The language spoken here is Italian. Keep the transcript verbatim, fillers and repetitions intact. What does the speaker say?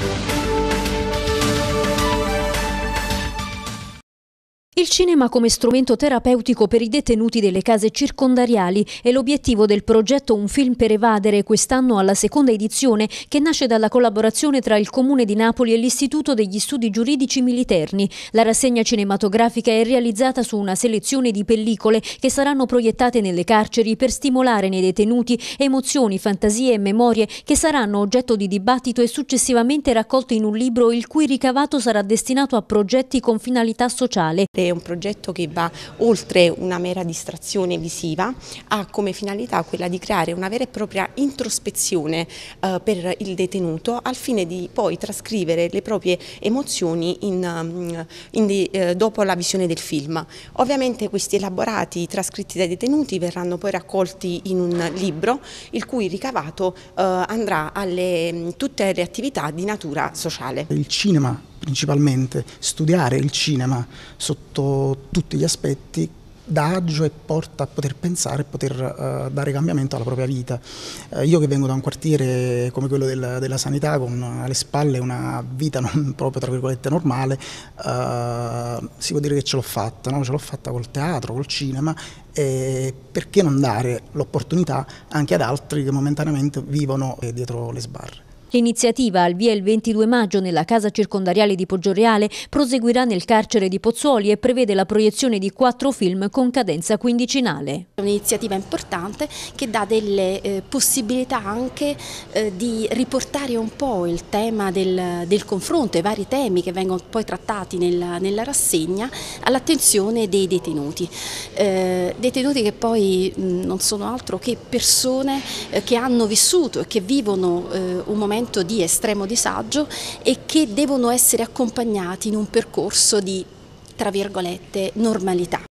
Il cinema come strumento terapeutico per i detenuti delle case circondariali è l'obiettivo del progetto Un film per evadere, quest'anno alla seconda edizione, che nasce dalla collaborazione tra il Comune di Napoli e l'Istituto degli Studi Giuridici Militerni. La rassegna cinematografica è realizzata su una selezione di pellicole che saranno proiettate nelle carceri per stimolare nei detenuti emozioni, fantasie e memorie che saranno oggetto di dibattito e successivamente raccolte in un libro il cui ricavato sarà destinato a progetti con finalità sociale. È un progetto che va oltre una mera distrazione visiva, ha come finalità quella di creare una vera e propria introspezione eh, per il detenuto al fine di poi trascrivere le proprie emozioni in, in, eh, dopo la visione del film. Ovviamente questi elaborati trascritti dai detenuti verranno poi raccolti in un libro il cui ricavato eh, andrà alle tutte le attività di natura sociale. Il cinema principalmente, studiare il cinema sotto tutti gli aspetti dà agio e porta a poter pensare e poter uh, dare cambiamento alla propria vita. Uh, io che vengo da un quartiere come quello del, della sanità, con alle spalle una vita non proprio tra virgolette normale, uh, si può dire che ce l'ho fatta, no? Ce l'ho fatta col teatro, col cinema, e perché non dare l'opportunità anche ad altri che momentaneamente vivono dietro le sbarre. L'iniziativa, al via il ventidue maggio nella casa circondariale di Poggioreale, proseguirà nel carcere di Pozzuoli e prevede la proiezione di quattro film con cadenza quindicinale. È un'iniziativa importante che dà delle eh, possibilità anche eh, di riportare un po' il tema del, del confronto, i vari temi che vengono poi trattati nella, nella rassegna, all'attenzione dei detenuti. Eh, detenuti che poi mh, non sono altro che persone eh, che hanno vissuto e che vivono eh, un momento di estremo disagio e che devono essere accompagnati in un percorso di, tra virgolette, normalità.